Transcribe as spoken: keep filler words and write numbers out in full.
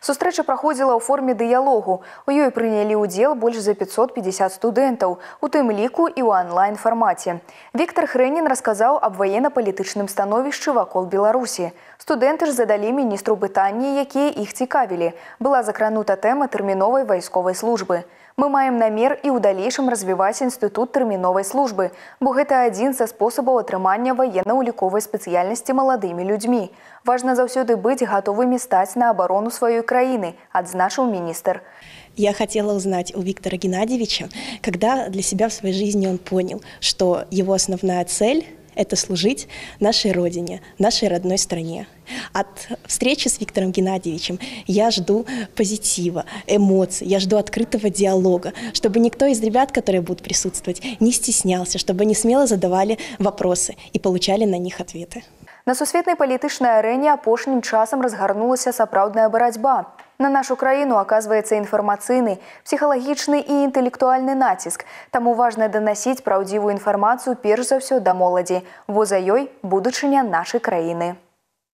Сустрэча праходзіла ў форме дыялогу. У ёй прынялі ўдзел больш за пятьсот пятьдесят студэнтаў, у тым ліку і ў онлайн-фармаце. Віктор Хрэнін расказаў аб военно-палітычным становішчы вакол Беларусі. Студэнты ж задалі міністру пытанні, якія іх цікавілі. Была закранута тэма тэрміновай вайсковай службы. Мы маем намер і ў далейшым развіваць інстытут тэрміновай службы, бо гэта адзін са спосабаў атрымання военно-ўліковай спецыяльнасці маладымі людзьмі. Важна заўсёды быць гатовымі стаць на абарону сваёй краіны, адзначыў міністр. Я хотела узнать у Виктора Геннадьевича, когда для себя в своей жизни он понял, что его основная цель – это служить нашей родине, нашей родной стране. От встречи с Виктором Геннадьевичем я жду позитива, эмоций, я жду открытого диалога, чтобы никто из ребят, которые будут присутствовать, не стеснялся, чтобы они смело задавали вопросы и получали на них ответы. На сусветнай палітычнай арэне апошнім часам разгарнулася сапраўдная барацьба. На нашу краіну аказваецца інфармацыйны, псіхалагічны і інтэлектуальны націск. Таму важна данасіць праўдзівую інфармацыю перш за ўсё да моладзі. Во за ёй будучыня нашай краіны.